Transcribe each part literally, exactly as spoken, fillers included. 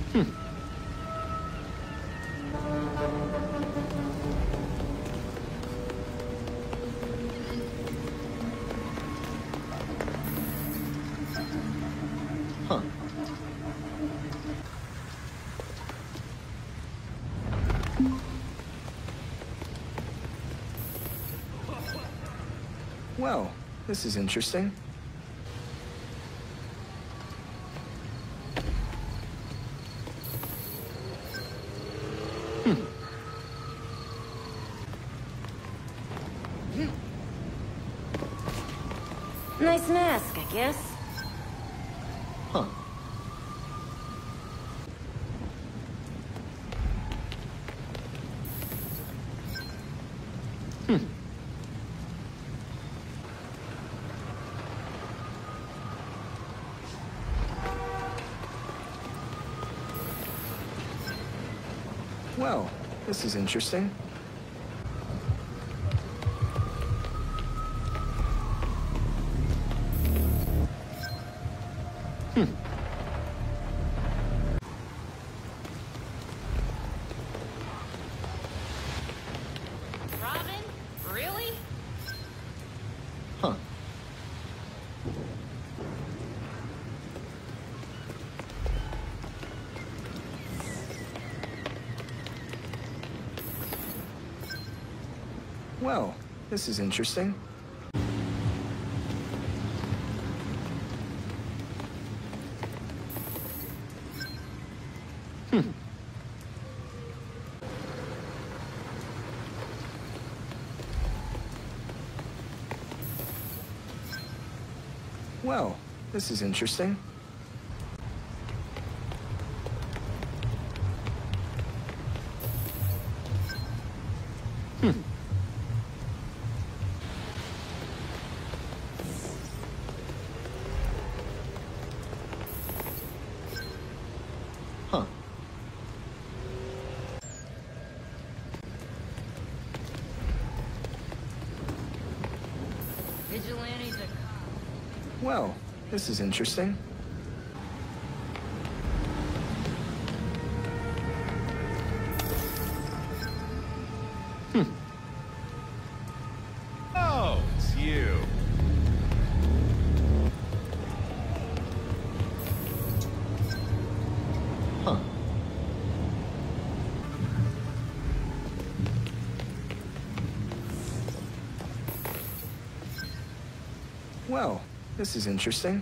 Hmm. Huh. Well, this is interesting. Hmm. Nice mask, I guess. Huh. Hmm. Well, this is interesting. Hmm. Robin? Really? Huh. Well, this is interesting. Hmm. Well, this is interesting. Hmm. Huh. Vigilantes are... Well, this is interesting. Hmm. Oh, it's you. Huh. Well, this is interesting.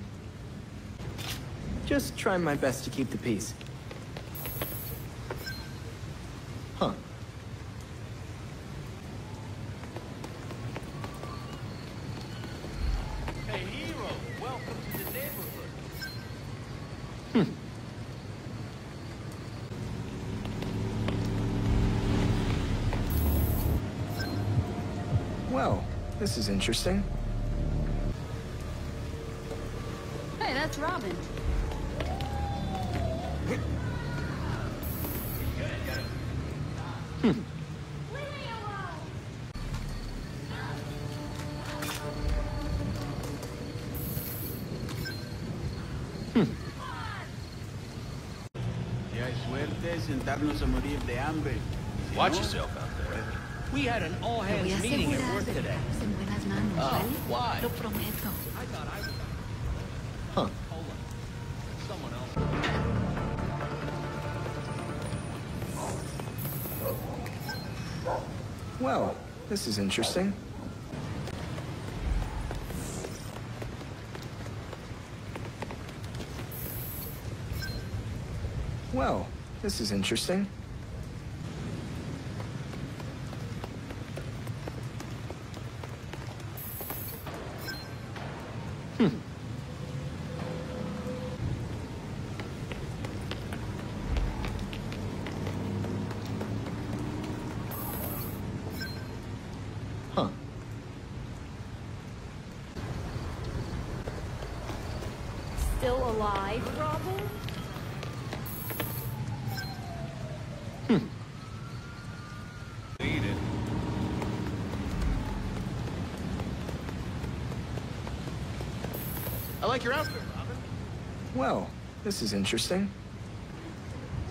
Just trying my best to keep the peace. Huh. Hey, hero, welcome to the neighborhood. Hmm. Well, this is interesting. Hey, that's Robin. Hmm. Leave me alone! Hmm. Ya hay suerte sentarnos a morir de hambre. Watch yourself out there. We had an all-hands meeting at work today. En buenas manos, Oh, ¿vale? why? Lo prometo. I thought I was... Huh. Hold on. Someone else. Well, this is interesting. Well, this is interesting. Hmm. Huh. Still alive, Robin? Hmm. Eat it. I like your outfit, Robin. Well, this is interesting.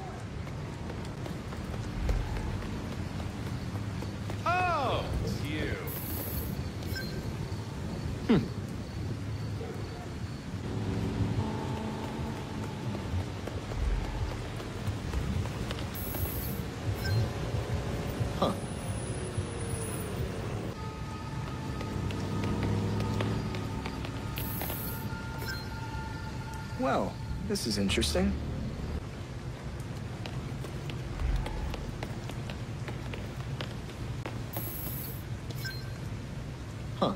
Huh. Well, this is interesting. Huh.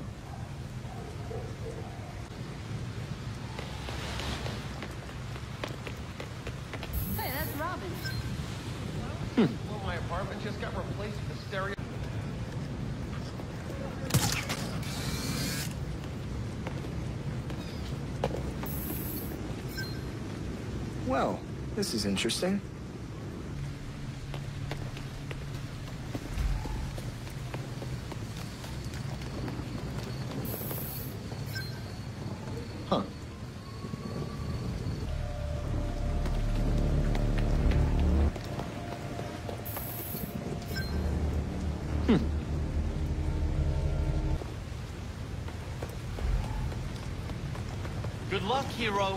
Hey, that's Robin. Well, my apartment just got replaced with a stereo. Well, this is interesting. Huh. Hmm. Good luck, hero.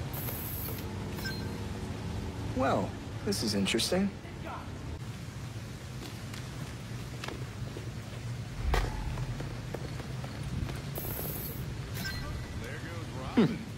Well, this is interesting. There goes Robin.